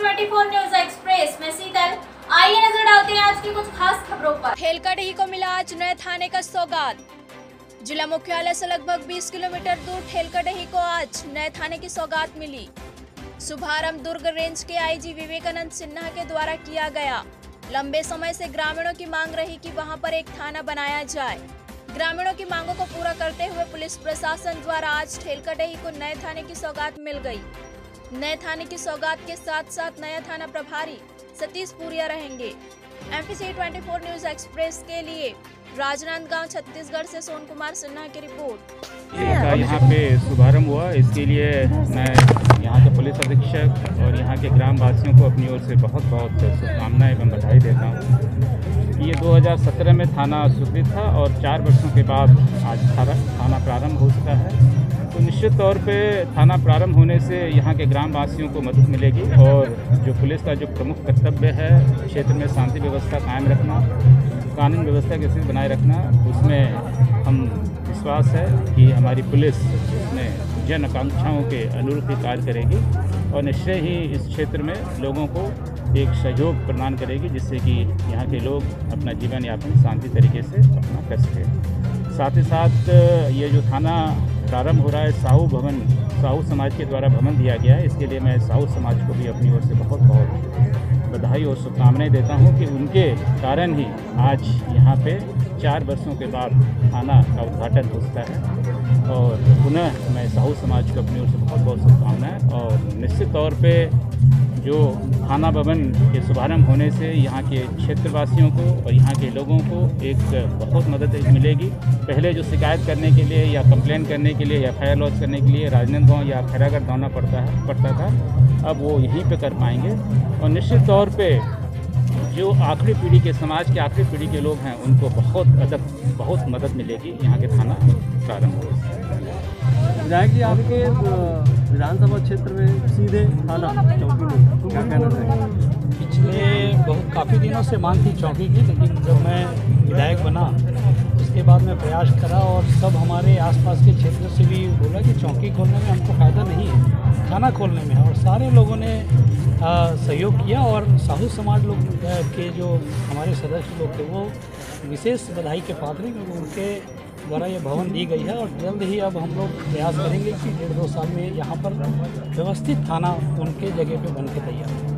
24 news express में शीतल। आइए नजर डालते हैं आज की कुछ खास खबरों पर। ठेलकटही को मिला आज नए थाने का सौगात। जिला मुख्यालय से लगभग 20 किलोमीटर दूर ठेलकटही को आज नए थाने की सौगात मिली। शुभारंभ दुर्ग रेंज के आईजी विवेकानंद सिन्हा के द्वारा किया गया। लंबे समय से ग्रामीणों की मांग रही कि वहां पर एक थाना बनाया जाए। ग्रामीणों की मांगों को पूरा करते हुए पुलिस प्रशासन द्वारा आज ठेलकटही को नए थाने की सौगात मिल गई। नए थाने की सौगात के साथ साथ नया थाना प्रभारी सतीश पुरिया रहेंगे। MPC 24 न्यूज एक्सप्रेस के लिए राजनांदगांव छत्तीसगढ़ से सोन कुमार सिन्हा की रिपोर्ट। यहाँ पे शुभारंभ हुआ, इसके लिए मैं यहाँ के पुलिस अधीक्षक और यहाँ के ग्राम वासियों को अपनी ओर से बहुत बहुत शुभकामनाएं एवं बधाई देता हूँ। ये 2017 में थाना स्वीकृत था और 4 वर्षों के बाद आज थाना प्रारंभ हो चुका है। तो निश्चित तौर पे थाना प्रारंभ होने से यहाँ के ग्राम वासियों को मदद मिलेगी और जो पुलिस का जो प्रमुख कर्तव्य है क्षेत्र में शांति व्यवस्था कायम रखना, कानून व्यवस्था की स्थिति बनाए रखना, उसमें हम विश्वास है कि हमारी पुलिस उसमें जन आकांक्षाओं के अनुरूप ही कार्य करेगी और निश्चय ही इस क्षेत्र में लोगों को एक सहयोग प्रदान करेगी, जिससे कि यहाँ के लोग अपना जीवन यापन शांति तरीके से अपना कर सकें। साथ ही साथ ये जो थाना प्रारंभ हो रहा है, साहू समाज के द्वारा भवन दिया गया है। इसके लिए मैं साहू समाज को भी अपनी ओर से बहुत बहुत बधाई और शुभकामनाएं देता हूं कि उनके कारण ही आज यहाँ पे 4 वर्षों के बाद थाना का उद्घाटन हो सकता है। और पुनः मैं साहू समाज को अपनी ओर से बहुत बहुत शुभकामनाएं। और निश्चित तौर पे जो थाना भवन के शुभारंभ होने से यहाँ के क्षेत्रवासियों को और यहाँ के लोगों को एक बहुत मदद मिलेगी। पहले जो शिकायत करने के लिए या कंप्लेन करने के लिए या FIR लॉन्च करने के लिए राजनांदगांव या खैरागढ़ दौड़ना पड़ता था, अब वो यहीं पे कर पाएंगे। और निश्चित तौर पे जो आखिरी पीढ़ी के समाज के आखिरी पीढ़ी के लोग हैं उनको बहुत मदद मिलेगी यहाँ के थाना प्रारंभ हो। विधायक जी, आपके विधानसभा क्षेत्र में सीधे थाना चौकी में तो क्या कहना चाहिए? पिछले काफ़ी दिनों से मांग थी चौकी की, लेकिन जब मैं विधायक बना उसके बाद मैं प्रयास करा और सब हमारे आसपास के क्षेत्र से भी बोला कि चौकी खोलने में हमको फ़ायदा नहीं है, थाना खोलने में। और सारे लोगों ने सहयोग किया और साहू समाज लोग के जो हमारे सदस्य लोग थे वो विशेष बधाई के पात्र हैं, क्योंकि उनके द्वारा ये भवन दी गई है। और जल्द ही अब हम लोग प्रयास करेंगे कि 1.5-2 साल में यहाँ पर व्यवस्थित थाना उनके जगह पे बन के तैयार हो।